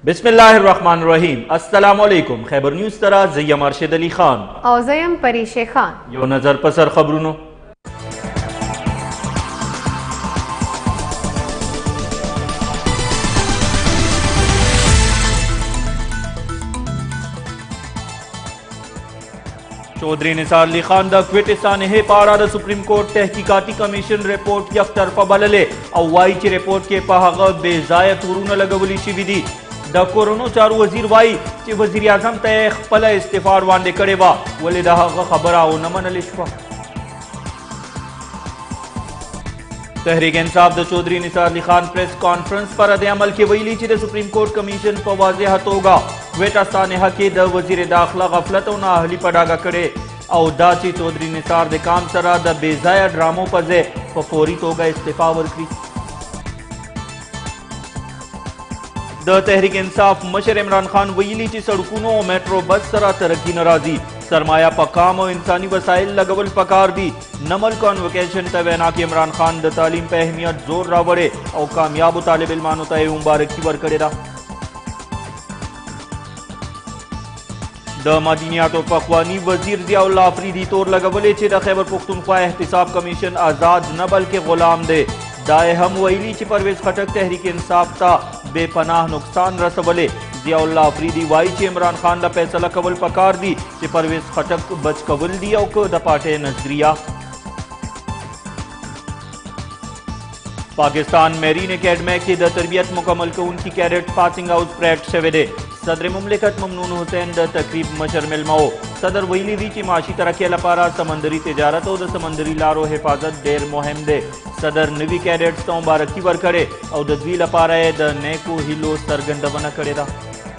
बिस्मिल्लाहिर्रहमानिर्रहीम। अस्सलामुअलैकुम। खैबर न्यूज़ तरा ज़ियम अरशद अली खान और ज़यम परीशे खान। यो नजर पसर खबरूनो। चौधरी निसार अली खान द क्विटिसान है पारा द सुप्रीम कोर्ट तहकीकाती कमीशन रिपोर्ट यक तरफा बलले अवाई ची रिपोर्ट के पहाग बेजायत हुरून लगवली शिविदी द कोरोनो चारू वजीर वाई ची वजीर आजम तय खपला इस्तीफा वांदे करे वा वले द खबरा ओ नमन अलिशफा तहरीक इंसाफ द चौधरी निसार अली खान प्रेस कॉन्फ्रेंस पर अदे अमल के वईली ची द सुप्रीम कोर्ट कमीशन पर वाज़ेह होगा वेटा सानेहा के द वजीर दाखिला गफलत और नाअहली पडागा करे और दाची चौधरी निसार दे काम सरा द बेजाया ड्रामो पजे फौरी तोगा इस्तीफा वर्करी द तहरीक इंसाफ मशर इमरान खान वईली ची सड़कों और मेट्रो बस सरा तरक्की नाराजी सरमाया पकाम और इंसानी वसाइल लगवल पकार दी नमल कॉन्वोकेशन तवैना के इमरान खान द तालीम पे अहमियत जोर रावड़े और कामयाब तालिब इल्मानो तय मुबारकी वर करेदा द मदीनियात और पखवानी वजीर जियाउल्लाह अफरीदी तौर लगवले चे द खैबर पुख्तूनख्वा एहतिसाब कमीशन आजाद न बल्कि गुलाम दे दाए हम वईली ची परवेज खटक तहरीक इंसाफ ता बेपनाह नुकसान रसवले जियाउल्लाह अफरीदी वाई चे इमरान खान ला फैसला कबल पकार दी चे परवेज खटक बच कबल दिया द पाटे नजरिया पाकिस्तान मेरीन एकेडमी की द तरबियत मुकम्मल को उनकी कैडेट पासिंग आउट परेड शवेदे सदर मुमलिकत ममनून हुसैन द तकरीब मशर मिलमाओ सदर वहीली दी की माशी तरक्की लपारा समंदरी तिजारत और द समंदरी लारो हिफाजत डेर मुहिम दे सदर नवी कैडेट्स तो मुबारकी वर करे और द द्वी लपारा द नेको हिलो सरगंद बना करे दा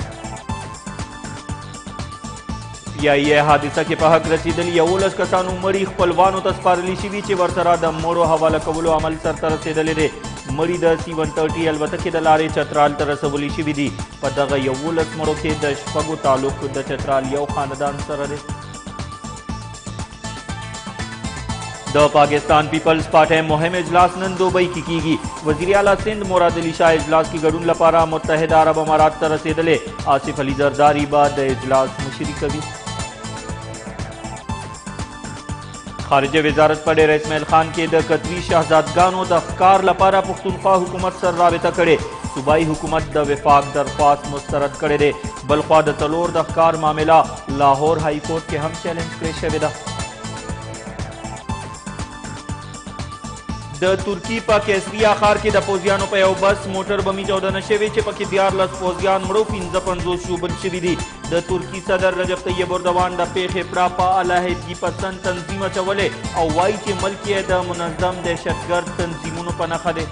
ये हादिसा के पहक रसीदली यवलस कसानु मरी खपलवानो तस्पारली शिवी चे वरसरा द मोड़ो हवाला कबलो अमल सरतर रसीदले दे मरी द C-130 अलबत्ता के दलारे चतराल तरसवली शिवी दी पदग यवलस मोड़ो के द शफगो तालुक द चतराल यव खानदान सररे द पाकिस्तान पीपल्स पार्टी मुहिम इजलास नन दुबई की वजीर आला सिंध मुराद अली शाह इजलास की गडून लपारा मुत्तहिदा अरब अमारात तरसेदले आसिफ अली जरदारी बाद इजलास मुशरी कभी खारिज वजारत पड़े इसमाइल खान के द कतरी शहजादगानो द अफकार लपारा पुख्तूनख्वा हुकूमत सर राबता करे सूबाई हुकूमत द विफाक दरख्वास्त मुस्तरद करे दे बलख्वा द तलोर द अफकार मामला लाहौर हाई कोर्ट के हम चैलेंज करे शवेदा द तुर्की पा केसरिया खार के द पोजियानो पे बस मोटर बमी 14 नशेवे चे पकी दियार लस पोजियान मड़ो 55 शूबन शिविदी द तुर्की सदर रजब तैयब एर्दोगान द पेखे प्रापा अलाहिदगी पसंद तंजीम चवले और वाई के मल्किय द मुनज़्ज़म दहशतगर्द तंजीमों पनाखा दे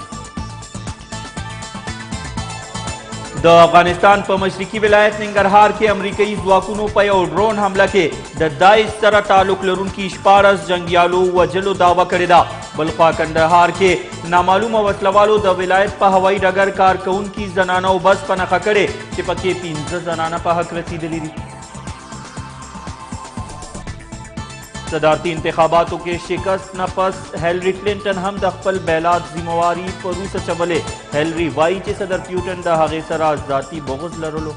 द अफगानिस्तान पर मशरकी विलायत नंगरहार के अमरीकी जवाकुनों पर और ड्रोन हमला के द दाइश सरा ताल्लुक लरुन की इश्पारस जंगियालो वजलो दावा करेदा बल्खा कंदहार के नामालूम वसलवालो द विलायत पर हवाई डगर कारकून की जनाना बस पनखा करे चिपके 3 जनाना पर हक रसीदली दी सदारती इंतखाबातों के शिकस्त नफस हेलरी क्लिंटन हम दखपल बैलात जिम्मेवारी परूस चवले हेलरी वाई चे सदर प्यूटन द हगे सरा जाती बहुत लरलो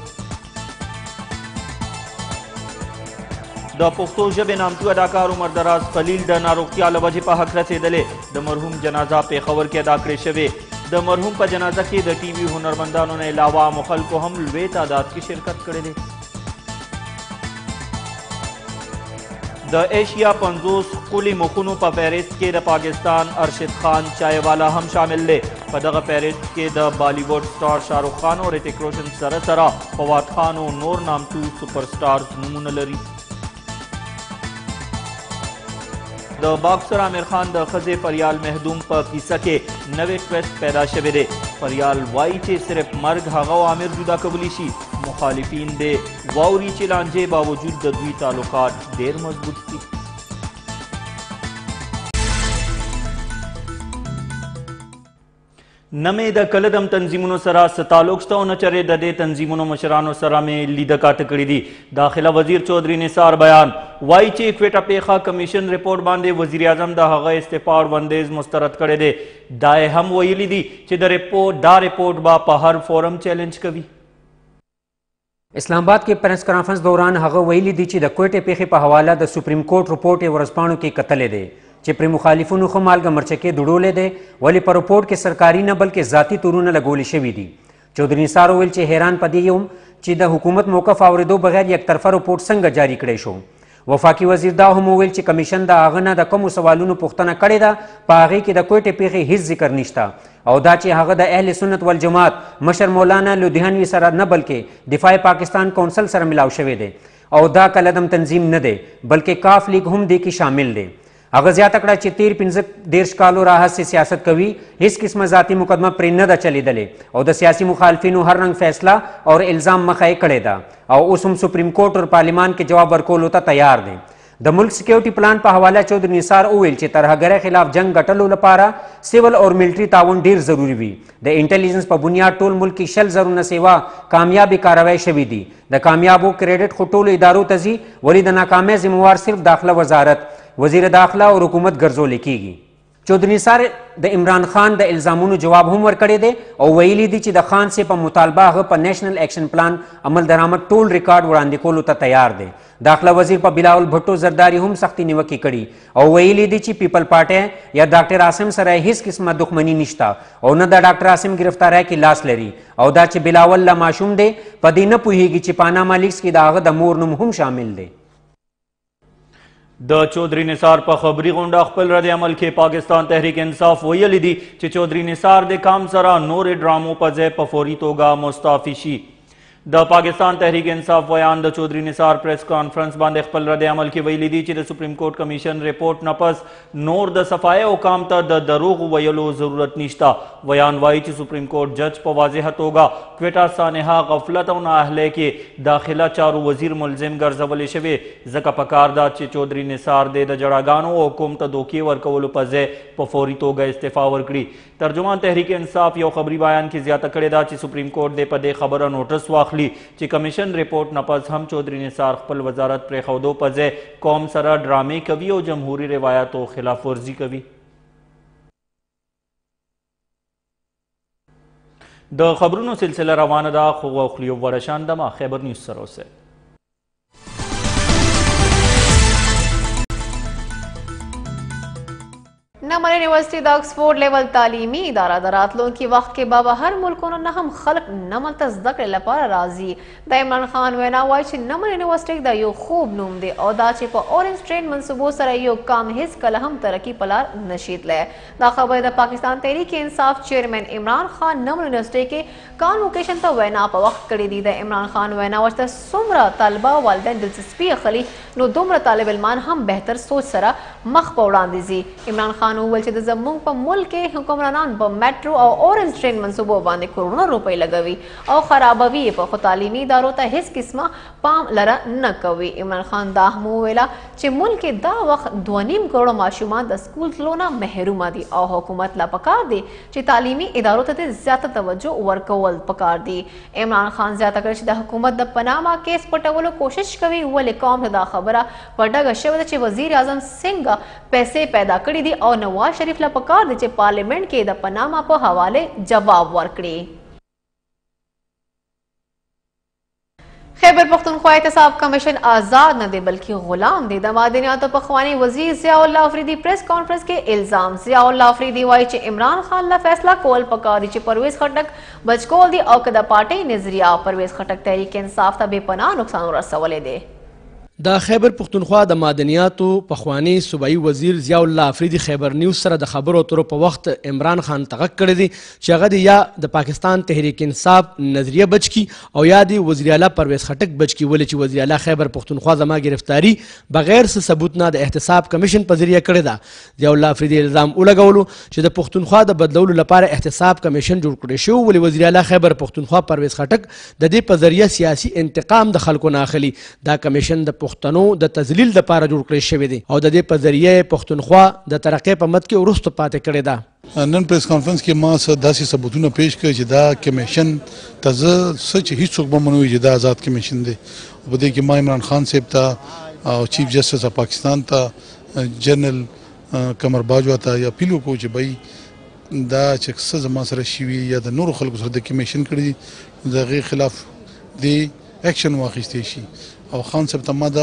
द पुख्तो जब नामतू अदाकार उमर दराज खलील द नारोकिया लवजे पर हक रसेदले द मरहूम जनाजा पे खबर के अदा करे शवे द मरहूम पर जनाजा के द टीवी हुनरमंदानों ने अलावा मुखल को हम वे तादाद की शिरकत करे दे द एशिया 50 कुली मुखुनु पर फेरिस्त के द पाकिस्तान अरशद खान चायवाला हम शामिल ले पदग फेरिस्त के द बॉलीवुड स्टार शाहरुख खान और ऋतिक रोशन सरसरा फवाद खान और नूर नामतू सुपरस्टार नमून लरी द बॉक्सर आमिर खान द खजे फरियाल महदूम पर किस्सा के नवे ट्विस्ट पैदा शवे दे फरियाल वाई चे सिर्फ मर्ग हगा आमिर जुदा कबलीशी मुखालिफिन दे वाउरी चिलांजे बावजूद द द्वी ताल्लुकात देर मजबूत थी नमे द कलदम तंजीमुनो सरा ताल्लुक न चरे दे तंजीमुनो मशरानो सरा में लीदका टकड़ी दी दाखिला वजीर चौधरी निसार बयान वाई चे क्वेटा पेखा कमीशन रिपोर्ट बांधे वजीर आजम दा हगा इस्तीफा वंदेज मुस्तरद करे दे दाए हम वही दी चे द रिपोर्ट बा पहर फोरम चैलेंज कभी اسلام آباد کې پریس کانفرنس دوران هغه ویلي دي چې د کوټې پیښې په حواله د سپریم کورټ رپورټ یې ورځپاڼو کې کتلی دی چې پر مخالفینو ښه مالګه مرچکې دوړولی دی ولې په رپورټ کې سرکاري نه بلکې ذاتي تورونه لګولی شوي دي. چودھری نثار وویل چې حیران په دې یم چې د حکومت موقف اورېدو بغیر یک طرفه رپورټ څنګه جاری کړی شو. وفاقي وزیر دا هم وویل چې کمیشن د هغه نه د کومو سوالونو پوښتنه کړې ده په هغې کې د کوټې پیښې هیڅ ذکر نشته او دا چې هغه د اهل سنت والجماعت مشر مولانا لدھیانوي سره نه بلکې دفاع پاکستان کونسل سره ملاو شوی دی او دا کلدم تنظیم نه دی بلکې کاف لیگ هم دې کې شامل دی. هغه زیاته کړه چې 13-15 کالو راهیسې سیاست کوي هیڅ قسمه ذاتي مقدمه پرې نه ده چلیدلې او د سیاسي مخالفینو هر رنګ فیصله او الزام مخه یې کړې ده او اوس هم سپریم کورټ او پارلیمان کې جواب ورکولو ته تیار دی. د ملک سکیورټي پلان په حواله چودھری نثار وویل چې ترهګرۍ خلاف جنگ ګټلو لپاره سیول او ملټري تعاون ډیر ضروری وي. د انټیلیجنس په بنیاد ټول ملک کې 100 زرونه سیوا کامیابي کاروای شوي دي. د کامیابو کریډټ خو ټولو ادارو ته ځي ولې د ناکامۍ ذمہوار صرف داخله وزارت وزیر داخله او حکومت ګرځول کیږي. چودھری نثار د عمران خان د الزامونو جواب هم ورکړی دی او ویلي دي چې د خان سے په مطالبه هغه په نیشنل ایکشن پلان عمل درآمد ټول ریکارډ وړاندې کولو ته تیار دی. داخله وزیر په بلاول بھټو زرداری هم سختي نیوکې کړي او ویلي دي چې پیپل پارټي یا ډاکټر عاصم سره هیڅ قسمه دښمني نشته او نه د ډاکټر عاصم گرفتاری کې لاس لري او دا چې بلاول لا معشوم دی په دې نه پوهیږي چې پاناما لیکس کې د هغه د مور نوم هم شامل دی. د چودھری نثار په خبري غونډه خپل رد عمل کې پاکستان تحریک انصاف ویلي دي چې چودھری نثار د کام سره نورې ډرامو په ځای په فوري توګه مستعفي شي. د پاکستان تحریک انصاف ویان د چودھری نثار پریس کانفرنس باندې خپل رد عمل کې ویلي دي چې د سپریم کورټ کمیشن رپورټ نه پس نور د صفای حکام ته د دروغ ویلو ضرورت نشته. ویان وایي چې سپریم کورټ جج په واضحه توګه کوټه سانحه غفلت او نااهلۍ کې داخله چارو وزیر ملزم ګرځولی شوی ځکه پکار ده چې چودھری نثار د جړاګانو او حکومت ته دوکې ورکولو په ځای په فوري توګه استعفا ورکړي. ترجمان تحریک انصاف یو خبري بیان کې زیاته کړې ده چې سپریم کورټ د په دې خبره نوټس واخلي چې کمیشن رپورټ نه پس هم چودھری نثار خپل وزارت پرېښودو په ځای قوم سره ډرامې کوي او جمهوري روایاتو خلاف ورزي کوي. د خبرونو سلسله روانه ده خو غوښلیو ورشان دمه خیبر نیوز سره اوسئ. نمر یونیورسٹی د آکسفورډ لیول تعلیمي اداره د راتلونکي وخت کې به هر ملکونو نه هم خلک نمل ته زده کړې لپاره راځي. د عمران خان وینا وایي چې نمر یونیورسټي د یو خوب نوم دی او دا چې په اورنج ټرین منصوبو سره یو کام هیڅ کله هم ترقي په لار نشي تللی. دا خبره د پاکستان تحریک انصاف چیئرمین عمران خان نمر یونیورسټي کې کانوکیشن ته وینا په وخت کړې دي. د عمران خان وینا وایي چې څومره طالبه والدین دلچسپي اخلي نو دومره طالب علمان هم بهتر سوچ سره مخ په وړاندې ځي. عمران خان وویل چې د زموږ په ملک کې حکمرانان په میټرو او اورنج ټرین منصوبو باندې کروڑونه روپۍ لګوي او خرابوي په خو تعلیمي ادارو ته هیڅ قسمه پام لره نه کوي. عمران خان دا هم وویله چې ملک کې دا وخت 2.5 کروڑ ماشومان د سکول تلو نه محرومه دي او حکومت لا پکار دی چې تعلیمي ادارو ته زیاته توجه ورکول پکار دي. عمران خان زیاته کړ چې د حکومت د پناما کیس پټولو کوشش کوي ولې قوم ته دا خبره په ډاګه شوې ده چې وزیر اعظم څنګه پیسې پیدا کړي دي او نواز شریف لا پکار دی چې پارلیمنٹ کې د پناما په حواله جواب ورکړي. خیبر پختونخوا احتساب کمیشن آزاد نه دی بلکې غلام دی. د معدنیاتو پخوانی وزیر ضیاء الله افریدی پریس کانفرنس کې الزام. ضیاء الله افریدی وایي چې عمران خان لا فیصله کول پکار دي چې پرویز خټک بچکول دي او که د پارټۍ نظریه پرویز خټک تحریک انصاف ته بې پناه نقصان ورسولی دی. د خیبر پختونخوا د معدنیاتو پخوانی صوبایي وزیر ضیاء الله افریدي خیبر نیوز سره د خبرو اترو په وخت عمران خان ته غږ کړی دی چې هغه د یا د پاکستان تحریک انصاف نظریه بچ کی او یا د وزیر اعلی پرویز خټک بچ کی ولې چې وزیر اعلی خیبر پختونخوا زما گرفتاری بغیر څه ثبوت نه د احتساب کمیشن په ذریعه کړی ده. ضیاء الله افریدي الزام ولګولو چې د پختونخوا د بدلولو لپاره احتساب کمیشن جوړ کړی شو ولې وزیر اعلی خیبر پختونخوا پرویز خټک د دې په ذریعه سیاسي انتقام د خلکو نه اخلي. دا کمیشن د پښتنو د تذلیل لپاره جوړ کړی شوی دی او د دې په ذریعه پښتونخوا د ترقۍ په مد کې وروسته پاتې کړې ده. نن پریس کانفرنس کې ما داسې ثبوتونه پیش کړي چې دا کمیشن ته زه څه چې هیڅوک به منوي چې دا آزاد کمیشن دی. په دې کې ما عمران خان صاحب ته او چیف جسټس اف پاکستان ته جنرال قمر باجوا ته یا اپیل وکړو چې بھائی دا چې څه زما سره شوي یا د نورو خلکو سره د کمیشن کړي د هغې خلاف دی اکشن واخیستې شي. او خان صاحب ته ما دا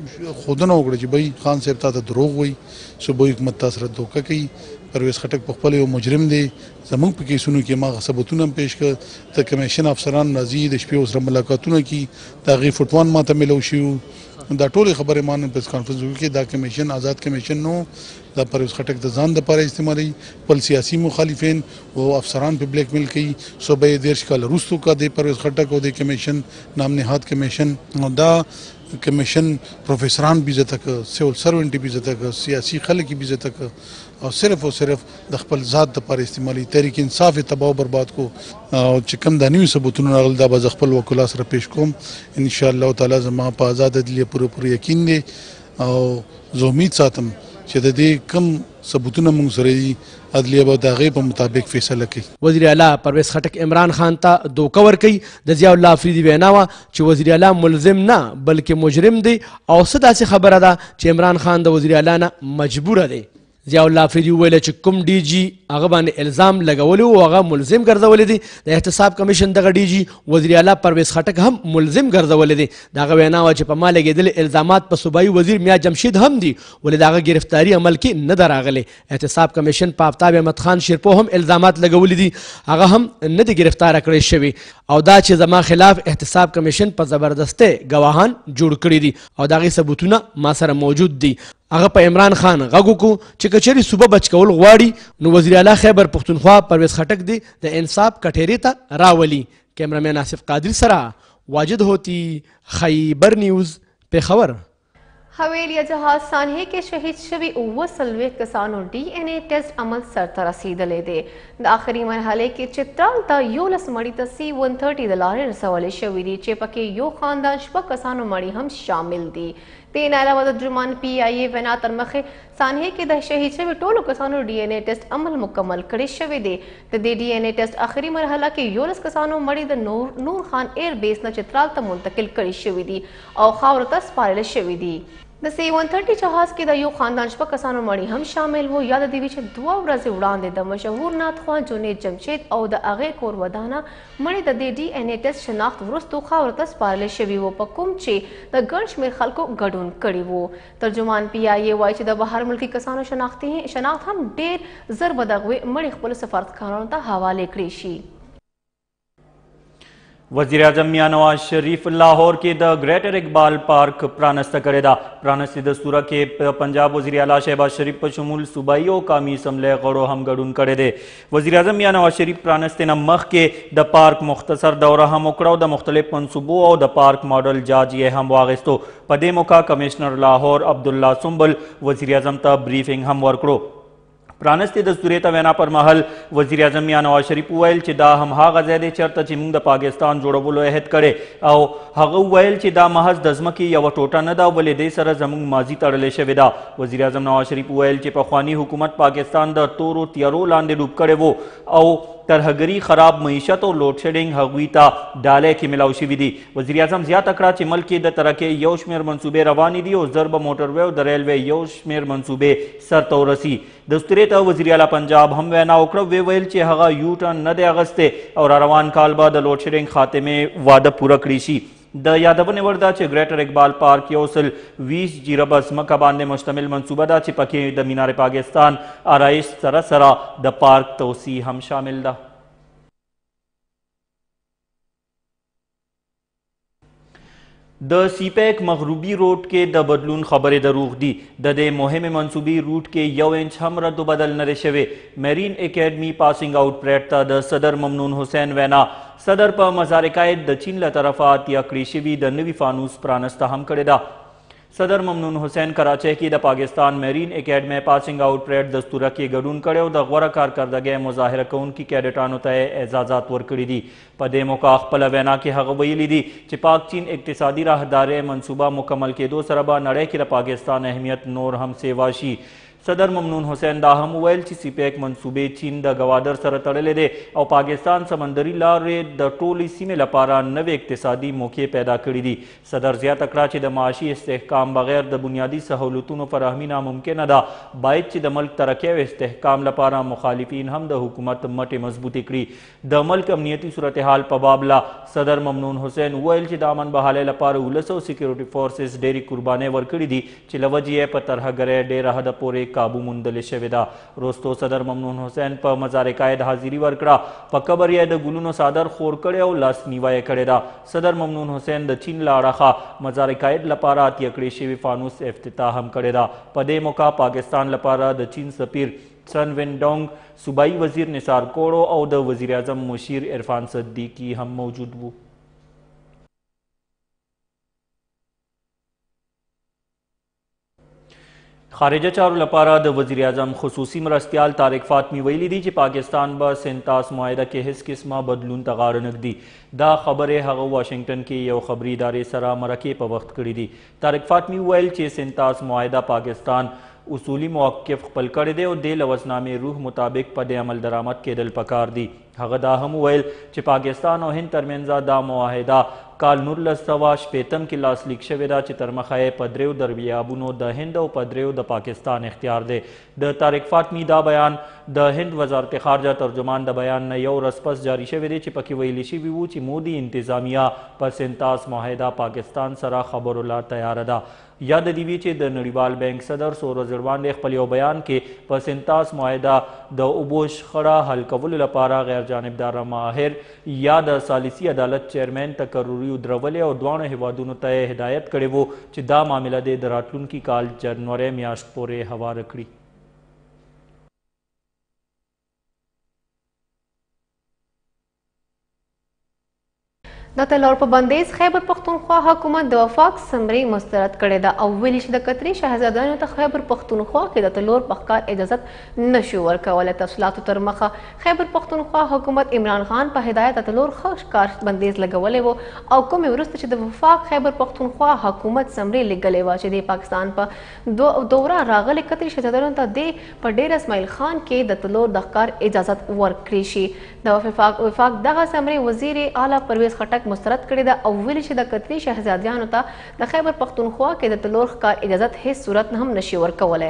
ښودنه وکړه چې بھائی خان صاحب تا ته دروغ وایي، صوبایي حکومت تا سره دوکه کوي. پرویز خټک په خپل یو مجرم دی. زموږ په کیسونو کې ما ثبوتونه هم پیش کړ. د کمیشن افسران راځي د شپې ورسره ملاقاتونه کوي، د هغې فوټوان ما ته میلو شوي. دا ټولې خبرې ما نن پریس کانفرنس وکړي. دا کمیشن آزاد کمیشن نو، دا پرویز خټک د ځان دپاره استعمالوي. خپل سیاسي مخالفین او افسران په بلیک میل کوي. صوبه یې 13 کاله وروستو کا د پرویز خټک او د کمیشن نام نهاد کمیشن. دا کمیشن پروفیسران بې عزته کړ، سیول سرونټ بې عزته کړ، سیاسي خلک یې بې عزته کړ او صرف د خپل ذات دپاره استعمالي. تحریک انصاف یې تباه او برباد کو. او چې کوم دا نوي ثبوتونه راغلل دا به زه خپل وکلا سره پیش کوم. انشاءالله تعالی زما په آزاد عدلیه پوره یقین دی او زه امید ساتم چې د دې کم ثبوتونه موږ سره دي عدلیه به د هغې په مطابق فیصله کوي. وزیر اعلی پرویز خټک عمران خان ته دوکه ورکوي. د ضیاء الله افریدي وینا وه چې وزیر اعلی ملزم نه بلکې مجرم دی او څه داسې خبره ده چې عمران خان د وزیر اعلی نه مجبوره دی. ضیاء الله افریدي وویل چې کوم ډي جي هغه باندې الزام لګولی و هغه ملزم ګرځولی دی. د احتساب کمیشن دغه ډي جي وزیر اعلی پرویز خټک هم ملزم ګرځولی دی. د هغه وینا وه چې په ما لګېدلي الزامات په صوبایي وزیر میا جمشید هم دي ولې د هغه ګرفتاري عمل کې نه ده راغلی. احتساب کمیشن په آفتاب احمد خان شیرپو هم الزامات لګولی دي، هغه هم نه دي ګرفتاره کړی شوي. او دا چې زما خلاف احتساب کمیشن په زبردستۍ ګواهان جوړ کړي دي او د هغې ثبوتونه ما سره موجود دي. هغه په عمران خان غږ وکړو چې که چېرې صوبه بچ کول غواړي نو وزیر اعلی خیبر پښتونخوا پرویز خټک دی د انصاف کټهرې ته راولي. کیمرامین آصف قادر سره واجد ہوتی، خیبر نیوز، پیښور. حویلیه جهاز سانحې کې شهید شوي 47 کسانو DNA ټیسټ عمل سرته رسیدلی دی. د آخري مرحلې کې چترال ته 11 مړي ته C-130 د لارې رسولی شوي دي چې پکې یو خاندان 6 کسانو مړي هم شامل دي. د نه علاوه د درمان PIA وینا تر مخې سانحې کې د شهید شوي ټولو کسانو DNA ټیسټ عمل مکمل کړی شوی دی. د دې DNA ټیسټ آخري مرحله کې 11 کسانو مړي د نور خان ایر بیس نه چترال ته منتقل کړي شوي دي او خاورو ته سپارل شوي دي. د C-130 جهاز کې د یو خاندان 6 کسانو مړي هم شامل وو. یاد دی چې 2 ورځې وړاندې د مشهور نعتخوان جنید جمشید او د هغې کور ودانه مړي د دې DNA ټیسټ شناخت وروستو خاورو ته سپارلی شوي وو په کوم چې د ګڼ شمېر خلکو ګډون کړي وو. ترجمان PIA وایي چې د بهر ملکي کسانو شناخت هم ډېر زر به دغه مړي خپلو سفارتخانو ته حوالې کړی شي. वज़ीर आज़म मियां नवाज शरीफ लाहौर के द ग्रेटर इकबाल पार्क प्रानस्त करेदा. प्रानस्ती दस्तूरा के पंजाब वज़ीर आला शहबाज शरीफ पर शमूल सूबाई और कामी असम्बले गड़ो हम गडून करे दे. वज़ीर आज़म मियां नवाज शरीफ प्रानस्ती न मख के द पार्क मुख्तसर दौरा हम उकड़ो द मुख्तलिफ मनसूबों और द पार्क मॉडल जाज ये हम वागिस्तो. पदे मौका कमिश्नर लाहौर अब्दुल्ला सुम्बल वज़ीर आज़म ता ब्रीफिंग हम वर्कड़ो. प्रानस्ती दस्तूरे ता वेना पर महल वज़ीर आज़म मियां नवाज शरीफ वैल कि दा हम हा गज़ैदे चरता कि मूंग द पाकिस्तान जोड़बुलो अहद करे और हगु वैल कि दा महज दजमकी या टोटा न दा बले दे सर जमुंग माजी तड़ले शवे दा. वज़ीर आज़म नवाज शरीफ वैल कि पखवानी हुकूमत पाकिस्तान द तोरो तियारो लांदे डूब करे वो और तरहगरी खराब मीशत और लोड शेडिंग हगवीता डाले की मिलाव शिवी दी. वज़ीर आज़म ज़िया तकड़ा कि मल्क की द तरह के योशमेर मनसूबे रवानी दी और ज़रब मोटरवे और द रेलवे योशमेर मनसूबे सर तौरसी. दस्तूरे ता वज़ीर आला पंजाब हम वैना उकड़ो वे वैल चे हगा यू टर्न न दे अगस्ते और रवान कालबा द लोड शेडिंग खाते में वादा पूरा करीशी. द यादवन वर्दा चे ग्रेटर इकबाल पार्क योसल 20 जीरबस मकाबान ने मुश्तमिल मनसूबा दा चे पके द मीनार पाकिस्तान आराइश सरा द पार्क तोसी हम शामिल दा. द सीपैक मगरूबी रोड के द बदलून खबर दरूग दी. द दे मुहिम मनसूबी रूट के 1 इंच हम रद्द बदल नरे शवे. Marine academy passing out parade ता द सदर ममनून हुसैन वैना सदर पर मज़ार कायद द चीन ल तरफात या क्रीशिवी द नवी फानूस प्रानस्ता हम करेदा. सदर ममनून हुसैन कराचे की द Pakistan marine academy passing out parade दस्तूरा के गडून करे और द गौरा कारकर्दगी मुजाहिरा कौन की कैडेटानो तय एजाजात वर्कड़ी दी. पदे मौका खपल वैना के हग वयली दी कि पाक चीन इक्तिसादी राहदारे मनसूबा मुकम्मल के दो सरबा नड़े की पाकिस्तान अहमियत नोर हम सेवाशी. صدر ممنون حسین دا هم وویل چې سی پیک منصوبې چین د ګوادر سره تړلې دی او پاکستان سمندري لارې د ټولې سیمې لپاره نوې اقتصادي موقع پیدا کړي دي. صدر زیاته کړه چې د معاشي استحکام بغیر د بنیادي سهولتونو فراهمي ناممکنه ده. باید چې د ملک ترقۍ او استحکام لپاره مخالفین هم د حکومت مټې مضبوطې کړي. د ملک امنیتي صورتحال په بابلا صدر ممنون حسین وویل چې د امن بحالۍ لپاره 1900 سکیورټي فورسز ډېرې قربانۍ ورکړي دي چې له وجې یې په ترهګرۍ ډېره حده پورې کابو موندلې شوې ده. وروستو صدر ممنون حسین په مزار قاید حاضري ورکړه. په قبر یې د ګلونو څادر خور کړی او لاس نیوی یې کړې ده. صدر ممنون حسین د چین له اړخه مزار قاید لپاره اتیا کړې شوي فانوس افتتاح هم کړې ده. په دې موقع پاکستان لپاره د چین سفیر سن وینډونګ، صوبایي وزیر نثار کوړو او د وزیر اعظم مشیر عرفان صدیقی هم موجود وو. خارجه چارو لپاره د وزیر اعظم خصوصي مرستیال طارق فاطمی ویلي دي چې پاکستان به سنتاس معاهده کې هیڅ قسمه بدلون ته غاړه نه ږدي. دا خبرې هغه واشنگټن کې یو خبري ادارې سره مرکې په وخت کړي دي. طارق فاطمی ویل چې سنتاس معاهده پاکستان اصولي موقف خپل کړی دی او د لوثنامې روح مطابق په دې عمل درآمد کېدل پکار دي. هغه دا هم ویل چې پاکستان او هند ترمنځ دا معاهده کال 1960 کې لاسلیک شوې ده چې تر مخه یې په دریو دریابونو د هند او په دریو د پاکستان اختیار دی. د طارق فاطمی دا بیان د هند وزارت خارجه ترجمان د بیان نه یو ورځ پس جاری شوی دی چې پکې ویلي شوي وو چې مودي انتظامیه په سنتاس معاهده پاکستان سره خبرو لا تیاره ده. یاد دې وي چې د نړیوال بانک صدر څو ورځې وړاندې خپل یو بیان کې په سنتاس معاهده د اوبو شخړه حل کولو لپاره غیر جانبداره ماهر یا د ثالثي عدالت چیرمین تقرري ودرولې او دواړو هیوادونو ته هدایت کړی وو چې دا معامله د راتلونکي کال جنوري میاشت پورې هواره کړي. د تلور په بندیز خیبر پښتونخوا حکومت د وفاق سمرې مسترد کړې ده او ویلي چې د قطري شهزادانو ته خیبر پښتونخوا کې د تلور په ښکار اجازت نشي ورکولی. تفصیلاتو تر مخه خیبر پښتونخوا حکومت عمران خان په هدایت د تلور ښه ښکار بندیز لګولی و او کومې وروسته چې د وفاق خیبر پښتونخوا حکومت سمرې لیږلې وه چې د پاکستان په دوره راغلي قطري شهزادانو ته د په ډیر اسماعیل خان کې د تلور د ښکار اجازت ورکړی شي. د وفاق دغه سمرې وزیر اعلی پرویز خټک مسترد کړې ده او ویلي چې د قطري شهزادیانو ته د خیبر پښتونخوا کې د تلور ښکار اجازت هیڅ صورت هم نشي ورکولی.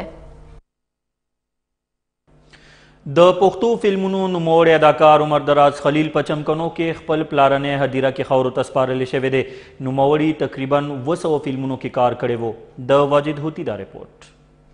د پښتو فلمونو نوموړی اداکار عمر دراز خلیل په چمکنو کې خپل پلارنی هدیره کې خاورو ته سپارلی شوی دی. نوموړي تقریبا 200 فلمونو کې کار کړی و. د واجد هوتی دا رپورټ.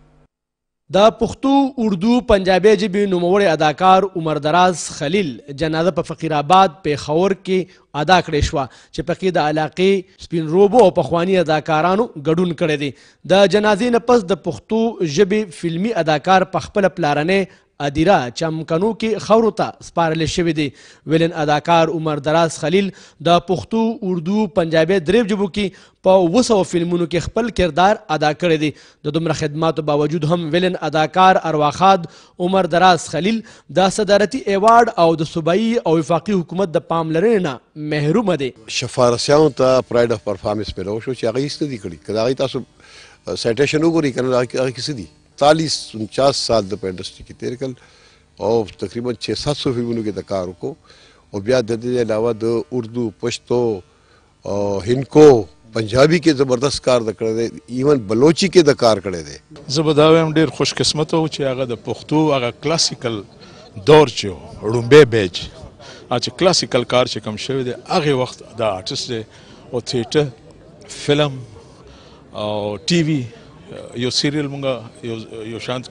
د پښتو اردو پنجابي ژبې نوموړی اداکار عمر دراز خلیل جنازه په فقیرآباد پېښور کې ادا کړې شوه چې پکې د علاقې سپین روبو او پخواني اداکارانو ګډون کړی دی. د جنازې نه پس د پښتو ژبې فلمي اداکار په خپله پلارنۍ ادیره چمکنو کې خاورو ته سپارلی شوی دی. ویلن اداکار عمر دراز خلیل د پښتو اردو پنجابي درېو ژبو کې په 200 فلمونو کې خپل کردار ادا کړی دی. د دومره خدماتو باوجود هم ویلن اداکار ارواخاد عمر دراز خلیل د صدارتي ایوارډ او د صوبایي او وفاقي حکومت د پاملرنې نه محرومه دی. شفارسیانو ته پراید اف پرفارمنس میلاو شو چې هغه یې څه دي کړي. که د هغې تاسو سایټیشن وګورئ که نه هغې کې څه دي. 40-49 سال د په انډسټري کې تیر کړل او تقریبا 600 فلمونو کې د کار وکړو او بیا د دې علاوه د اردو، پښتو، هندکو، پنجابي کې زبردست کار د کړی دی. ایون بلوچي کې د کار کړی دی. زه به دا وایم ډېر خوش قسمته و چې هغه د پښتو هغه کلاسیکل دور چې و ړومبی بیج چې کلاسیکل کار چې کوم شوی دی هغې وخت دا آرټسټ دی او تھیټر، فلم او ټي وي یو سیریل مونږ یو شانت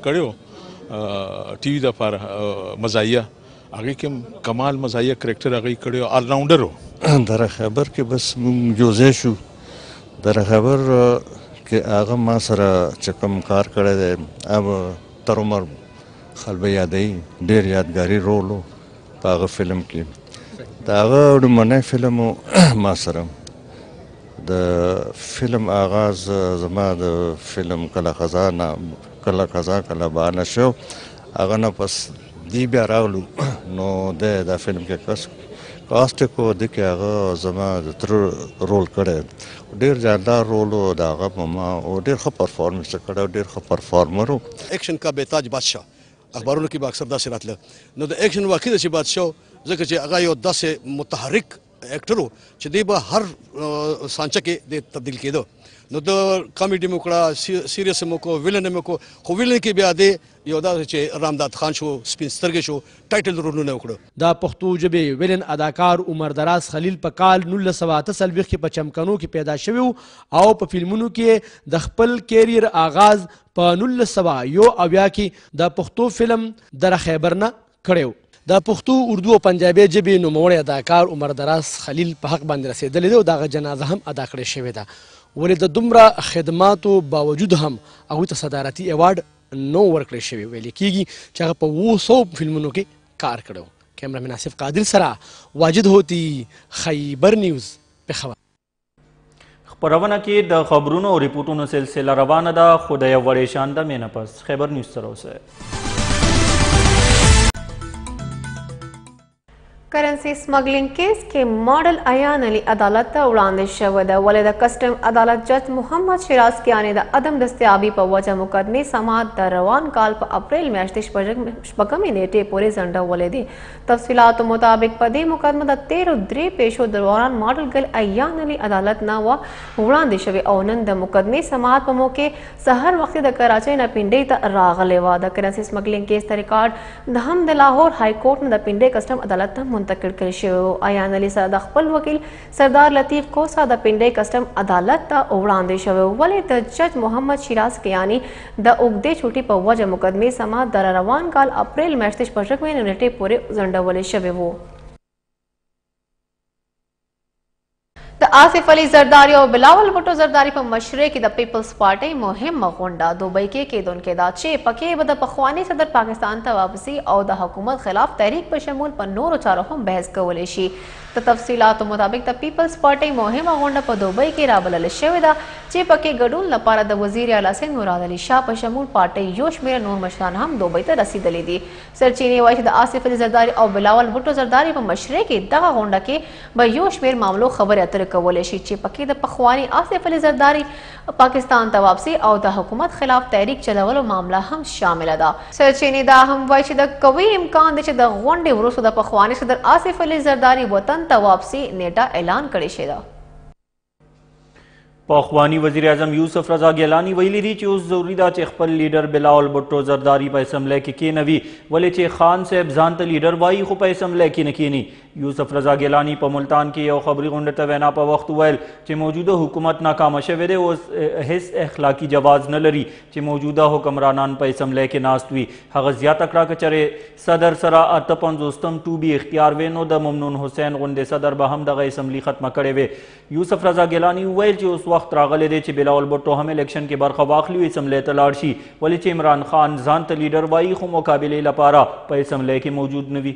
کړی ټي وي دپاره مزاحیه هغې کې کمال مزاحیه کرکټر هغې کړی و آلراؤنډر و. در خبر کې بس مونږ جوزی شو. در خبر کې هغه ما سره چې کوم کار کړی دی هغه تر عمر خلبه یادوي ډېر یادګاري رول و په هغه فلم کې. د هغه لومړنی فلم و ما سره د فلم آغاز زما د فلم کله خزانه کله بهانه شو هغه نه پس دی بیا راغلو نو د دا فلم کې کاسټ کو د کې هغه زما د تر رول کړی ډېر جاندار رول و د هغه په ما او ډېر ښه پرفارمنس یې کړی او ډېر ښه پرفارمر و. ایکشن کا بیتاج بادشاه اخبارونو کې به اکثر داسې راتله نو د ایکشن واقع ده چې بادشاه ځکه چې هغه یو داسې متحرک اکټر و چې دی به هر سانچه کې د تبدیل کېدو نو د کامیډي مو کړه سیریس مو کو ویلن مو کو خو ویلن کې بیا دی یو دا چې رامداد خان شو سپین سترګې شو ټایټل رولونه وکړو. دا پښتو ژبې ویلن اداکار عمر دراز خلیل په کال 1948 کې په چمکنو کې پیدا شوی او په فلمونو کې د خپل کیریر آغاز په 1971 کې د پښتو فلم در خیبر نه کړی و. د پښتو اردو او پنجابي ژبې نوموړی اداکار عمر دراز خلیل په حق باندې رسېدلی دی او دغه جنازه هم ادا کړې شوې ده. ولې د دومره خدماتو باوجود هم هغوی ته صدارتي ایوارډ نو ورکړی شوی ویل کېږي چې هغه په 200 فلمونو کې کار کړی و. کیمرامین آصف قادر سره واجد هوتی خیبر نیوز پېښور. خبرونه کې د خبرونو او ریپورټونو سلسله روانه ده خو د یو وړې شانده مینه پس خیبر نیوز سره اوسئ. کرنسی سمگلینګ کیس کې ماډل ایان علي عدالت ته وړاندې شوی ده ولې د کسټم عدالت جج محمد شیراز کیانی د عدم دستیابي په وجه مقدمې سماعت د روان کال په اپریل میاشتې شپږمې نیټې پورې ځنډولې دي. تفصیلاتو مطابق په دې مقدمه د 13 پیښو دوران ماډل ګل ایان علي عدالت نه وړاندې شوی او نن د مقدمې سماعت په موقع سحر وخت د کراچۍ نه پنډۍ ته راغلی و. د کرنسی سمگلینګ کیس ته ریکارډ د هم د لاهور های کورټ نه د پنډۍ کسټم عدالت ته منتقل کړی شوی. ایان علي سره د خپل وکیل سردار لطیف کوسا د پنډۍ کسټم عدالت ته وړاندې شوی ولې د جج محمد شیراز کیانی د اوږدې چوټي په وجه مقدمې سماعت د روان کال اپریل میاشتې شپږمې نیټې پورې ځنډولې شوی و. د آصف علي زرداری او بلاول بټو زرداری په مشرۍ کې د پیپلز پارټۍ مهمه غونډه دوبۍ کې کېدونکې ده چې پکې به د پخواني صدر پاکستان ته واپسي او د حکومت خلاف تحریک په شمول په نورو چارو هم بحث کولی شي. د تفصیلاتو مطابق د پیپلز پارټۍ مهمه غونډه په دوبۍ کې رابلل شوې ده چې پکې ګډون لپاره د وزیر اعلی سند مراد علي شاه په شمول پارټۍ یو شمېر نور مشران هم دوبۍ ته رسیدلي دي. سرچینې وایي چې د آصف علي زرداری او بلاول بټو زرداری په مشرۍ کې دغه غونډه کې به یو شمېر معاملو خبرې اترې کولی شي چې پکې د پخواني آصف علي زرداری پاکستان ته واپسي او د حکومت خلاف تحریک چلولو معامله هم شامله ده. سرچینې دا هم وایي چې د قوي امکان دی چې د غونډې وروسته د پخواني صدر آصف علي زرداری وطن ته واپسي نیټه اعلان کړې شوې ده. پخوانی وزیر اعظم یوسف رضا گیلانی ویلي دي چې اوس ضروري ده چې خپل لیډر بلاول بټو زرداری په اسمبلی کې کېنوي ولې چې خان صاحب ځان ته لیډر وایي خو په اسمبلی کې نه کېني. یوسف رضا گیلانی په ملتان کې یو خبري غونډه ته وینا په وخت ویل چې موجوده حکومت ناکامه شوې دی اوس هیڅ اخلاقي جواز نه لري چې موجوده حکمرانان په اسمبلی کې ناست وي. هغه زیاته کړه که چېرې صدر سره 58 ټوبي اختیار وی نو د ممنون حسین غوندې صدر به هم دغه اسمبلی ختمه کړې وي. یوسف رضا گیلانی ویل چې اوس وخت راغلی دی چې بلاول بټو هم الیکشن کې برخه واخلي او اسمبلی ته لاړ شي ولې چې عمران خان ځان ته لیډر وایي خو مقابلې لپاره په اسمبلی کې موجود نه وي.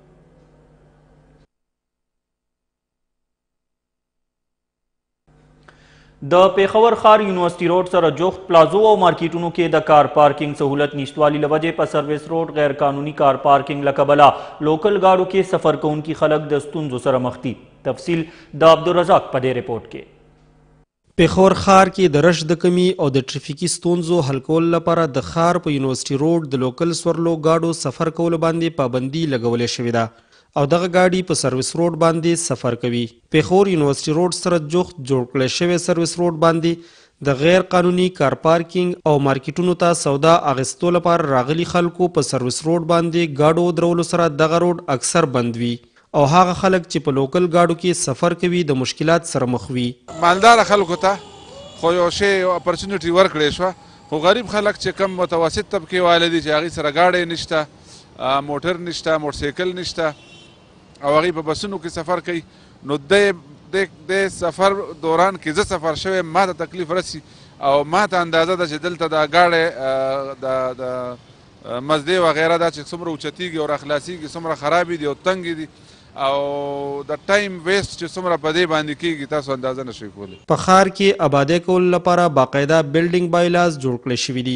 د پیښور ښار یونیورسيټي روډ سره جوخت پلازو او مارکیټونو کې د کار پارکینګ سہولت نشتوالي لوجې په سروس روډ غیر قانوني کار پارکینګ لکبله لوکل گاڑو کې سفر کوونکي خلک د ستونزو سره مخ دي. تفصیل د عبدالرزاق په دې رپورټ کې. پیښور ښار کې د رش د کمی او د ټریفیکي ستونزو حل کولو لپاره د ښار په یونیورسيټي روډ د لوکل سورلو گاډو سفر کولو باندې پابندي لګولې شوې ده او دغه گاډي په سروس روډ باندې سفر کوي. پیښور یونیورسيټي روډ سره جوخت جوړ کړی شوی سروس روډ باندې د غیر قانوني کار پارکینګ او مارکیټونو ته سودا اغستو لپاره راغلي خلکو په سروس روډ باندې گاډو درولو سره دغه روډ اکثر بند وي او هغه خلک چې په لوکل گاډو کې سفر کوي د مشکلات سره مخ وي. مالدار خلکو ته خو یو شی اپورچونټي ورکړی شوه خو غریب خلک چې کم متوسط طبقې والي دي چې هغوی سره ګاډی نشته موټر نشته موټرسایکل نشته او هغوی په بسونو کې سفر کوي نو د سفر دوران کې زه سفر شوی ما ته تکلیف رسي او ما ته اندازه ده چې دلته دا ګاډی د مزدې وغیره دا چې څومره اوچتېږي او راخلاصېږي څومره خرابې دي او تنګې دي او د ټایم ویسټ چې څومره په دې باندې کېږي تاسو اندازه نشئ کولی. په ښار کې آبادۍ کولو لپاره باقاعده بلډینګ بایلاز جوړ کړی شوي دي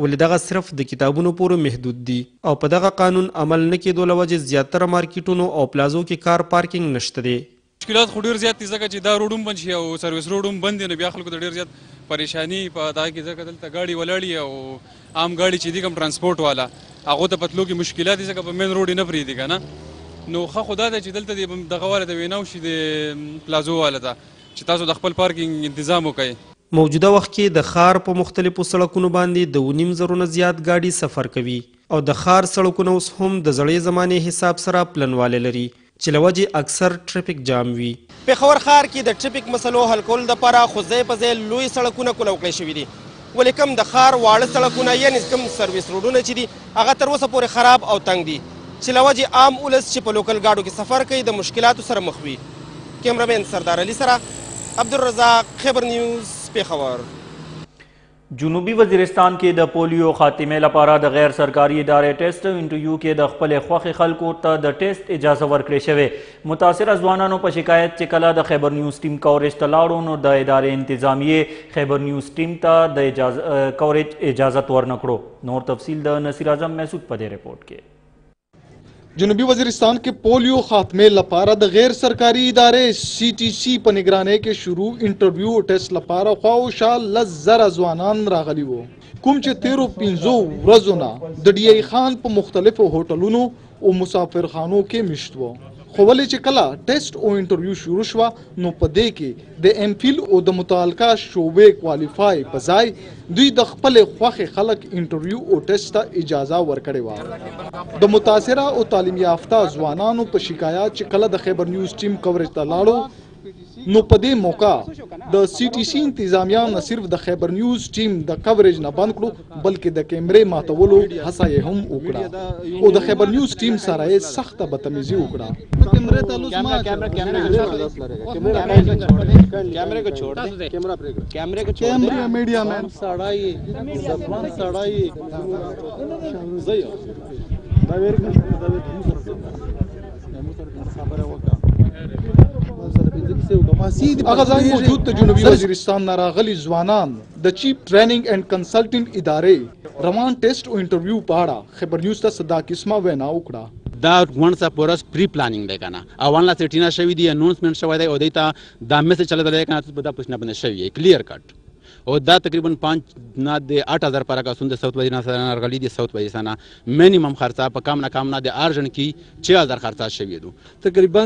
ولې دغه صرف د کتابونو پورې محدود دي او په دغه قانون عمل نه کېدو له وجې زیاتره مارکیټونو او پلازو کې کار پارکینګ نشته دی. مشکلات خو ډېر زیات دي ځکه چې دا روډ هم بند شي او سرویس روډ هم بند دی، نو بیا خلکو ته ډېر زیات پریشاني په دغه کې ځکه دلته ګاډي ولاړي او عام ګاډي چې دي کوم ترانسپورټ والا هغو ته په تلو کې مشکلات دي ځکه په مین روډ یې نه پرېږدي که نه. نو ښه خو دا دی چې دلته دغه والا ته وینا وشي د پلازو والا ته چې تاسو د خپل پارکینګ انتظام وکړئ. موجوده وخت کې د ښار په مختلفو سړکونو باندې د 2.5 نه زیات ګاډي سفر کوي او د ښار سړکونه اوس هم د زړې زمانې حساب سره پلنوالی لري چې له وجې اکثر ټریفیک جام وي. پېښور ښار کې د ټریفیک مسلو حل کولو دپاره خو ځای په ځای لوی سړکونه کولو کړی شوي دي، ولې کوم د ښار واړه سړکونه یعنې کوم سرویس روډونه چې دي هغه تر اوسه پورې خراب او تنګ دي چې له وجې عام ولس چې په لوکل ګاډو کې سفر کوي د مشکلاتو سره مخ وي. کیمرامین سردار علي سره عبدالرزاق، خیبر نیوز، پېښور. جنوبی وزیرستان کې د پولیو خاتمه لپاره د غیر سرکاري ادارې ټیسټ انټرویو کې د خپل خوښې خلکو ته د ټیسټ اجازه ورکړې شوې. متاثره ځوانانو په شکایت چې کله د خیبر نیوز ټیم کوریج ته لاړو نو د ادارې انتظامیې خیبر نیوز ټیم ته د کوریج اجازت ورنکړو. نور تفصیل د نصیر اعظم محسود په دې رپورټ کې. جنوبی وزیرستان کے پولیو خاتمے لپاره د غیر سرکاری ادارے CTC په نگرانی کې شروع انټرویو ټیسټ لپاره خواوشا 10,000 ځوانان راغلي وو، کوم چې 13 ورځو نه د ډي ای خان په مختلفو هوټلونو او مسافرخانو کې مشت وو. خو ولې چې کله ټیسټ او انټرویو شروع شوه نو په دې کې د امفیل او د متعلقه شعبې کوالیفای په ځای دوی د خپل خوښې خلک انټرویو او ټیسټ ته اجازه ورکړې وه. د متاثره او تعلیم یافته ځوانانو په شکایت چې کله د خیبر نیوز ټیم کوریج ته لاړو نو په دې موقع د CTC انتظامیه نه صرف د خیبر نیوز ټیم د کوریج نه بند کړو بلکې د کیمرې ماتولو هڅه یې هم وکړه او د خیبر نیوز ټیم سره یې سخته بدتمیزي وکړه. هغه ځای موجود د جنوبي وزیرستان نه راغلي ځوانان د چیف ټریننګ اینڈ کنسلټنټ ادارې روان ټیسټ او انټرویو په اړه خبر نیوز ته صدا قسمه وینا وکړه. دا ونس پورس پری پلانینګ دی کنه اول لا سټینا شوی دی اناونسمنت شوی دی او دیتا دا میسج چلے دی کنه په دا پښنه باندې شوی کلیر کټ او دا تقریبا 5 نه د 8000 پر کا سند ساوث وزیرستان سره ارغلی دی ساوث وزیرستان مینیمم خرچه په کم نه د ارجن کی 6000 خرچه شوی دو تقریبا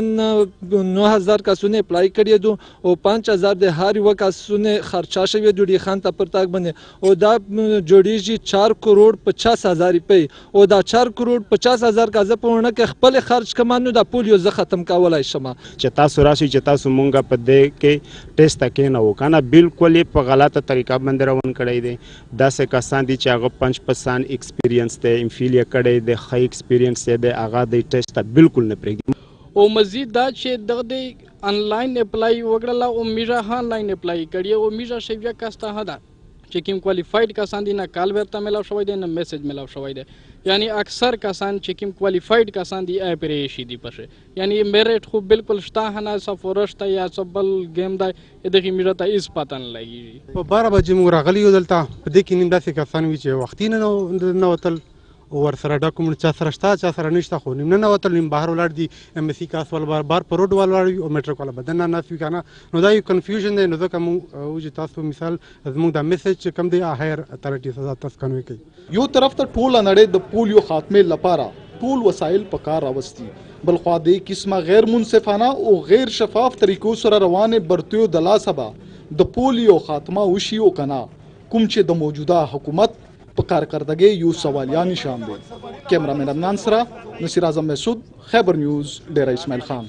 9000 کا سونه اپلای کړی دو او 5000 د هر یو کا سونه خرچه شوی دو دی خان ته پرتاګ باندې او دا جوړیږي 4 کروڑ 50000 روپے او دا 4 کروڑ 50000 کا زپونه کې خپل خرچ کمانو د پولیو ز ختم کولای شمه چې تاسو راشي چې تاسو مونږه په دې کې ټیسټ کې نه وکنه بالکل په غلطه طریقه باندې روان کړی دی. داسې کسان دي چې هغه 5% ایکسپیرینس دی امفیلیا کړی دی ښه ایکسپیرینس دی هغه د ټیسټ ته بالکل نه پرېږدي او مزید دا چې دغه د آنلاین اپلای وکړله او میژه آنلاین اپلای کړی او میژه شویه کاسته هدا چې کوم کوالیفاید کسان دي نه کال ورته ملاو شوی دی نه میسج ملاو شوی دی یعنی اکثر کسان چې کوم کوالیفاید کسان دي اپری شي دي پښه یعنی میریټ خو بالکل شته نه سفورشته یا سبل گیم دی دغه میژه ته هیڅ پته نه لګي. په 12 بجې موږ راغلي یو دلته په دې کې نیم داسې کسان وي چې وختي نه وتل ورسره ډاکومنټ چا سره شته چا سره نشته خو نیم نه وتل نیم بهر ولاړ دي MSc کاس ول بار پر روډ ولاړ او میټریک ولا بدن نه ناس وی کنه نو دا یو کنفیوژن دی نو ځکه موږ او چې تاسو مثال زموږ د میسج کم دی هایر اتھارټیز سزا تاسو کنوي کوي. یو طرف ته ټول نړۍ د پولیو خاتمه لپاره ټول وسایل په کار راوستي بل خو دې قسمه غیر منصفانه او غیر شفاف طریقو سره روانه برتیو د لاسبه د پولیو خاتمه وشي او کنه کوم چې د موجوده حکومت په کارکردګۍ یو سوالیا نشان دی. کیمرامین عدنان سره نصیر اعظم محسود، خیبر نیوز، ډیره اسماعیل خان.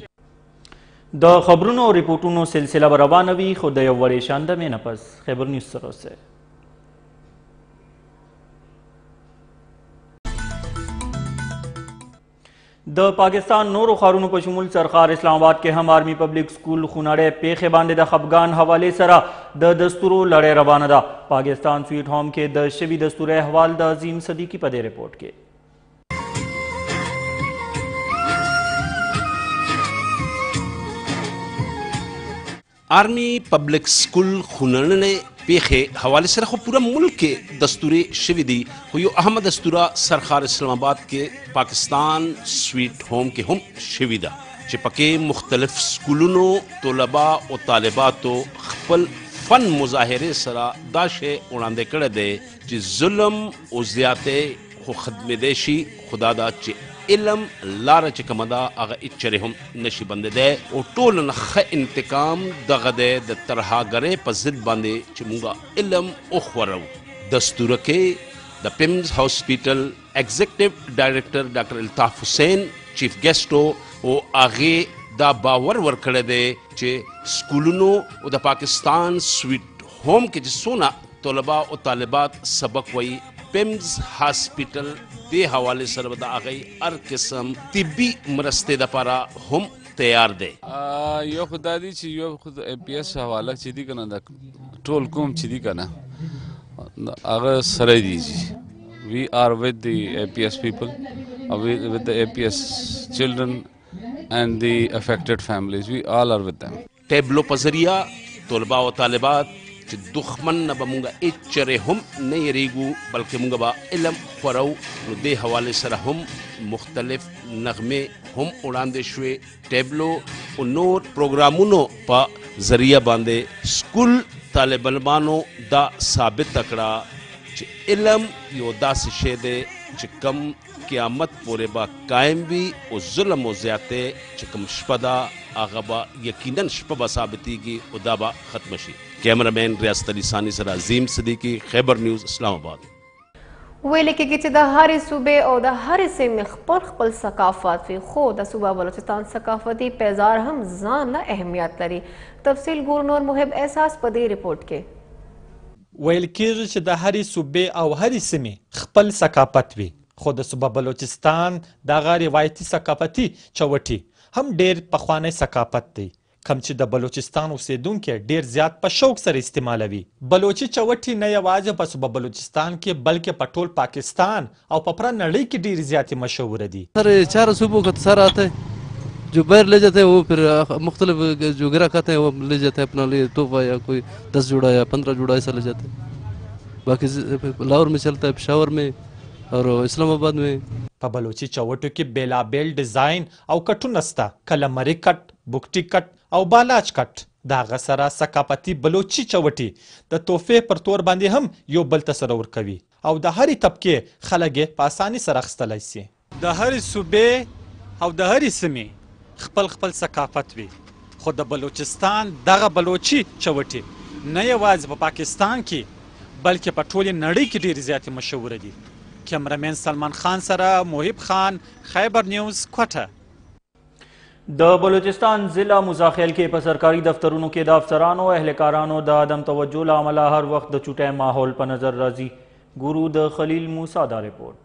د خبرونو او ریپورټونو سلسله به روانه وي خو د یو وړې شاندمې نه پس خیبر نیوز سره اوسئ. د پاکستان نورو ښارونو په شمول سرخار اسلام آباد کې هم آرمی پبلک سکول خونړی پیښې باندې د خفګان حوالې سره د دستورو لړۍ روانه ده. پاکستان سویټ ہوم کې د شوي دستوري احوال د عظیم صدیقي په دې رپورټ کې. आर्मी पब्लिक स्कूल खुनने पेखे हवाले सर खो पूरा मुल्क के दस्तूरे शवी दी हो यो अहम दस्तूरा सरकार इस्लामाबाद के पाकिस्तान स्वीट होम के हम शवीदा चिपके मुख्तलिफ स्कूलों तलबा और तालिबातो खपल फन मुजाहरे सरा दाशे उड़ांदे कर दे जी जुल्म और ज़्यादते खो खदमेदेशी खुदादा चे इलम लारा चिकमदा आगा इच्चरे हम नशी बंदे दे और टोलन ख इंतकाम दगदे द तरहा गरे पजिद बंदे चिमुंगा इलम उखवरव दस्तूर के द PIMS hospital executive director doctor Altaf Hussain chief गेस्टो ओ आगे दा बावर वर करे दे चे स्कूलों और द पाकिस्तान स्वीट होम के जिसोना तलबा और तालिबात सबक वही पिम्स हॉस्पिटल दे हवाले सरबदा आ गई हर किस्म तिब्बी मरस्ते दपारा हम तैयार दे यो खुदा दी ची यो खुद एपीएस हवाला चीदी कना दा टोल कोम चीदी कना अगर सरे दी जी we are with the APS people with the APS children and the affected families we all are with them टेबलो पजरिया तलबा व तालिबात दुश्मन न बमुंगा इच्चरे हम नहीं रेगू बल्कि मुंगा बा इलम फरौ दे हवाले सर हम मुख्तलिफ नगमे हम उड़ांदे शुए टेबलो और नोट प्रोग्रामुनो पा जरिया बांधे स्कूल तालिबानो दा साबित तकड़ा इलम यो दा से दे चिकम क़यामत पोरे बा कायम भी और जुल्म व ज़्यादते चिकम शपदा आगबा यकीनन शपबा साबिती की उदाबा खत्मशी कैमरामैन रियासत अली सानी सर अजीम सदीकी खैबर न्यूज़ इस्लामाबाद वेले के किचे द हर सूबे और द हर से में खपल सकाफत वे खो द सूबा बलोचिस्तान सकाफती पैजार हम जान ला अहमियत लरी तफसील गुरनूर मुहिब एहसास पदी रिपोर्ट के ویل کېږي چې د هرې صوبې او هرې سیمې خپل ثقافت وي خو د صوبه بلوچستان دغه روایتي ثقافتي چوټي هم ډېر پخوانی ثقافت دی کم چې د بلوچستان اوسیدونکي ډېر زیات په شوق سره استعمالوي بلوچي چوټي نه یوازې په صوبه بلوچستان کې بلکې په ټول پاکستان او په پوره نړۍ کې ډېر زیاتې مشهور دي سر 4 صوبوں کا سر آتا है जो बाहर ले जाते हैं वो फिर मुख्तलिफ जो ग्राहक आते हैं वो ले जाते हैं अपना लिए तोहफा या कोई 10 जोड़ा या 15 जोड़ा ऐसा ले जाते हैं बाकी लाहौर में चलता है पेशावर में और इस्लामाबाद में په بلوچي چوټو کې بیلابیل ډیزاین او کټونه سته کله مری کټ بوکټي کټ او بالاچ کټ دا غسره ثقافتي بلوچي چوټي د توفه پر تور باندې هم یو بل تصور کوي او د هرې طبقه خلک په اساني سره خستلای شي د هرې صوبې او د هرې سیمې خپل خپل ثقافت وي خو د بلوچستان دغه بلوچي چوټي نه یوازې په پاکستان کې بلکې په ټولې نړۍ کې ډېر زیاتې مشهور دي کیمرامین سلمان خان سره محب خان خیبر نیوز کوټه د بلوچستان ضلع مزاخیل کې په سرکاري دفترونو کې د افسرانو او اهلکارانو د عدم توجه له امله هر وخت د چوټۍ ماحول په نظر راځي ګورو د خلیل موسی دا رپورټ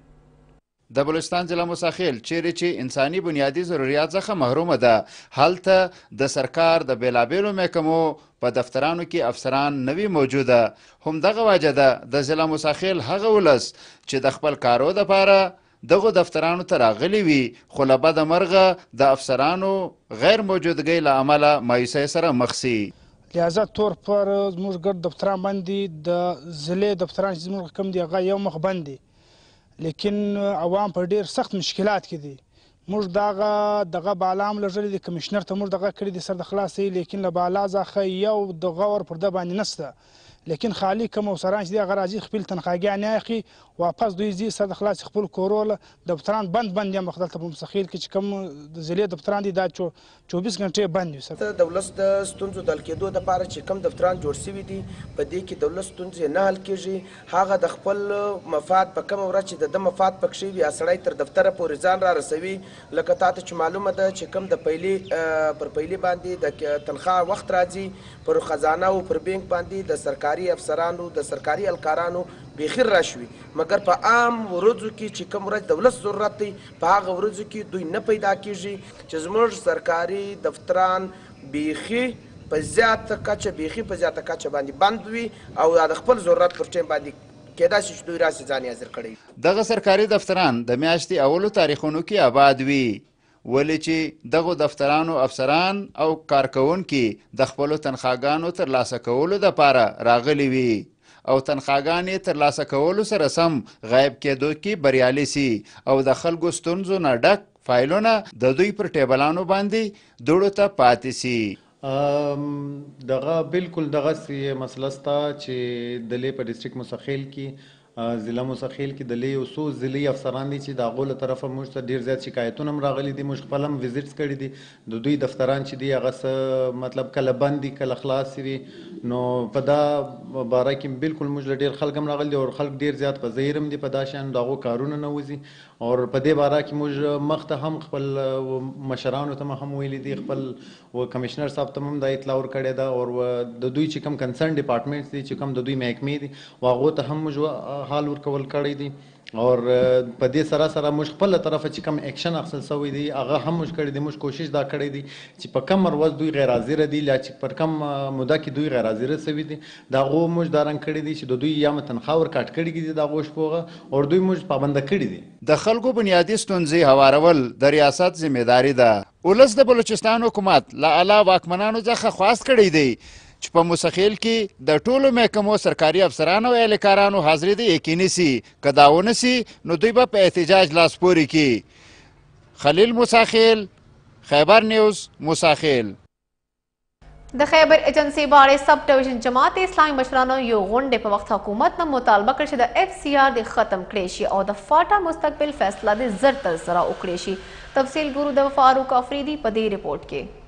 د بلوچستان ضلع مساخیل چیرې چې انساني بنیادی ضرورت څخه محرومه ده هلته د سرکار د بیلابیلو محکمو په دفترانو کې افسران نوي موجوده همدغه وجه ده د ضلع مساخیل هغه ولس چې د خپل کارو دپاره دغو دفترانو ته راغلي وي خو له بده مرغه د افسرانو غیر موجودګۍ له امله مایوسۍ سره مخ سي لہذا طور پر زموږ ګډ دفتران باندې د ضلع دفتران چې زموږ کم دي هغه یو مخ بند دي لیکن عوام په ډېر سخت مشکلات کې دي موږ دغه بالا هم لږلي دي کمیشنر ته موږ دغه کړي دي سر د خلاص لیکن له بالا څخه یو د غور پر ده باندې نشته لیکن خالی کوم افسران چې دي هغه راځي خپل تنخواګانې اخلي واپس دوی ځي سر د خلاص خپل کورو له دفتران بند دي دلته په مسخیل کې چې کوم د ضلع دفتران دي دا 24 غنټې بند دي د دولت د ستونزو د حل کېدو دپاره چې کوم دفتران جوړ شوي دي په دې کې دولت ستونزې نه حل کېږي هغه د خپل مفاد په کومه ورځ چې د مفاد پکښې وي سړی تر دفتره پورې ځان را رسوي لکه تاته چې معلومه ده چې کوم د پر پیلي باندې د تنخواه وخت راځي پر خزانه او پر بینک باندې د سرکاري افسرانو د سرکاري اهلکارانو بخیر راشوي مګر په عام ورځو کې چې کوم ورځ دولت ضرورت دی په هغه ورځو کې دوی نه پیدا کېږي چې زموږ سرکاري دفتران بیخي په زیاته کچه باندې بند وي او د خپل ضرورت پر ټیم باندې کېدای شي چې دوی راسي ځان یې حاضر کړی دغه سرکاري دفتران د میاشتې اولو تاریخونو کې آباد وي ولې چې دغو دفترانو افسران او کارکوونکي د خپلو تنخواګانو ترلاسه کولو دپاره راغلي وي او تنخواګانې ترلاسه کولو سره سم غایب کېدو کې بریالي سي او د خلکو ستونزو نه ډک فایلونه د دوی پر ټیبلانو باندې دوړو ته پاتې سي. دغه بالکل دغسې مسله سته چې دلې په ډسټرکټ مستخیل کې ضلع مستخیل کې د یو څو ضلعي افسران دي چې د هغو له طرفه موږ ته ډېر زیات شکایتونه هم راغلي دي. موږ خپل هم وزټس کړي دي د دوی دفتران چې دي هغه څه مطلب کله بند دي کله خلاص وي. نو په دا باره کې بالکل موږ له ډېر خلک هم راغلي دي او خلک ډېر زیات په ظاهر هم دي په دا شیانو د هغو کارونه نه وځي. او په دې باره کې موږ مخته هم خپل مشرانو ته هم ویلي دي خپل کمشنر صاحب ته هم دا اطلاع ورکړې ده او د دوی چې کوم کنسرن ډپارټمنټس دي چې کوم د دوی محکمې دي هغو ته هم موږ حال ورکول کړی دي. او په دې سره سره موږ خپل طرفه چې کوم اکشن اخیستل شوی دی هغه هم موږ کړی دی. موږ کوشش دا کړی دی چې په کم ورځ دوی غیر حاضر دي لا چې پر کم موده کې دوی غیر حاضر شوي دي دا هغو موږ دا رنګ کړی دي چې د دوی یا تنخوا ورکاټ کړي دي د هغو شپو او دوی موږ پابنده کړي دي. د خلکو بنیادي ستونزې هوارول د ریاست ذمهداري ده. ولس د بلوچستان حکومت له اعلی واکمنانو څخه خواست کړی دی چې په مستخیل کې د ټولو محکمو سرکاري افسرانو او اهلکارانو حاضري د یقیني سي. که دا ونه سي نو دوی به په احتجاج لاس پورې کړي. خلیل موساخیل، خیبر نیوز، موساخیل. د خیبر ایجنسی باندې سب ډیویژن جماعت اسلامي مشرانو یو غونډې په وخت حکومت نه مطالبه کړې چې د FCR د ختم کړی شي او د فاټا مستقبل فیصله د زر تر زره وکړي شي. تفصیل ګورو د فاروق افریدي په دې رپورټ کې.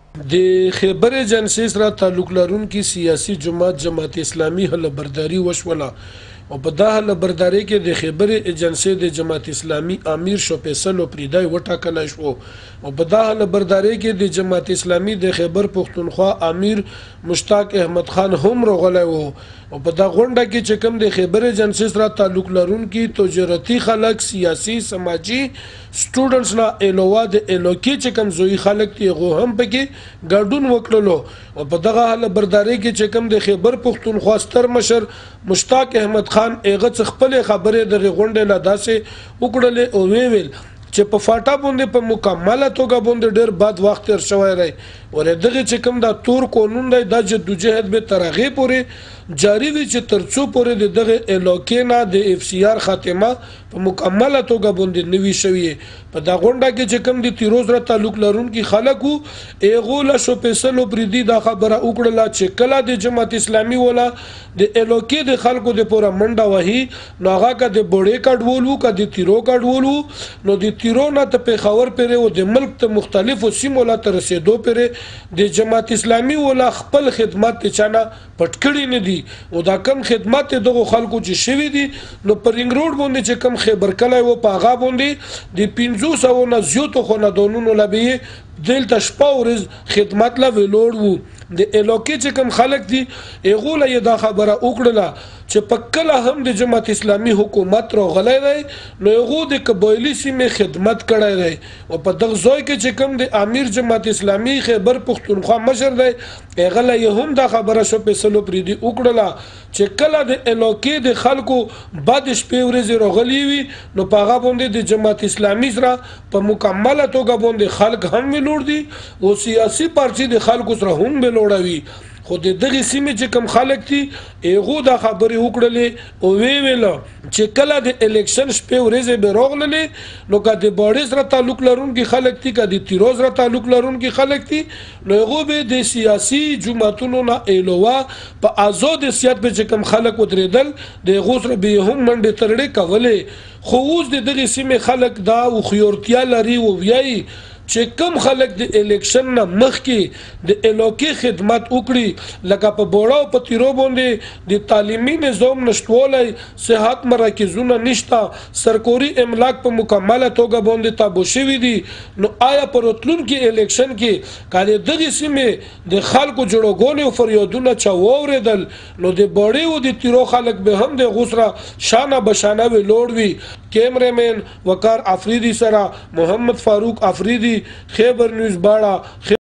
د خیبر ایجنسی سره تعلق لرونکي سیاسي جماعت اسلامي حلبرداري وشوله او په دا حلبرداري کې د خیبر ایجنسی د جماعت اسلامي امیر شو فیصل پریدای وټاکل شو او په دا حلبرداري کې د جماعت اسلامي د خیبر پښتونخوا امیر مشتاق احمد خان هم راغلی وو. او په دا غونډه کې چې کوم د خیبر ایجنسی سره تعلق لرونکي تجارتي خلک سیاسي سماجی سټوډنټس نه علاوه د الوکی چې کوم زوی خلک دي هغه هم پکې ګډون وکړلو. او په دغه حلبرداري کې چې کوم د خیبر پښتونخوا ستر مشر مشتاق احمد خان هغه خپل خبرې د غونډې لا داسې وکړلې او ویل چې په فاټا باندې په مکمله توګه باندې ډېر بد وخت تیر شوی دی. ولې دغه چې کوم دا تور قانون دی دا جدوجهد به تر هغې پورې جاري وي چې تر څو پورې د دغه علاقې نه د FCR خاتمه په مکمله توګه باندې نوي شوي. په دا غونډه کې چې کوم د تیروز سره تعلق لرونکي خلک وو هغو له شو فیصل پریدي دا خبره وکړله چې کله د جماعت اسلامي ولا د علاقې د خلکو د پوره منډه وهي نو هغه که د بوډۍ کډول وو که د تیرو کډول وو نو د تیرو نه ته پېښور پورې او د ملک ته مختلفو سیمو لا ته رسېدو پورې د جماعت اسلامي ولا خپل خدمات ته چانه پټ کړي نه دي. او دا کم خدمات دغه خلکو چې شوي دي نو پر رنګ روډ باندې چې کم خیبر کلی و په هغه باندې د 500 نه زیاتو خاندانونو له به دلته شپه ورځ خدمت له ویلوړ وو. د علاقې چې کوم خلک دي هغو له یې دا خبره وکړله چې په کله هم د جماعت اسلامي حکومت راغلی دی نو هغو د قبایلي سیمې خدمت کړی دی. او په دغه ځای کې چې کوم د امیر جماعت اسلامي خیبر پښتونخوا مشر دی هغه له یې هم دا خبره شو فیصل پریدي وکړله چې کله د علاقې د خلکو بد شپې ورځې راغلي وي نو په هغه باندې د جماعت اسلامي سره په مکمله توګه باندې خلک هم ویلوړ دي او سیاسي پارټي د خلکو سره هم ویلوړوي. خو د دغه سیمې چې کوم خلک دي هغو دا خبرې وکړلې او ویل چې کله د الیکشن شپې ورځې به راغللې نو که د باډۍ سره تعلق لرونکي خلک دي که د تیرو سره تعلق لرونکي خلک دي نو هغو به د سیاسي جماعتونو نه علاوه په آزاد سیاست به چې کوم خلک ودرېدل د هغو سره به هم منډې ترړې کولې. خو اوس د دغه سیمې خلک دا هوښیارتیا لري او وایي چې کم خلک د الیکشن نه مخکې د علاقې خدمت وکړي لکه په بوړه او په تیرو باندې د تعلیمي نظام نشتوالی صحت مراکزونه نشته سرکوري املاک په مکمله توګه باندې تابو شوي دي. نو آیا په راتلونکي الیکشن کې که د دغې سیمې د خلکو جوړګونې او فریادونه چا واورېدل نو د بوړې او د تیرو خلک به هم د هغو سره شانه بشانه ویلوړ وي. کیمرمین وقار افریدي سره محمد فاروق افریدي، خیبر نیوز باړه.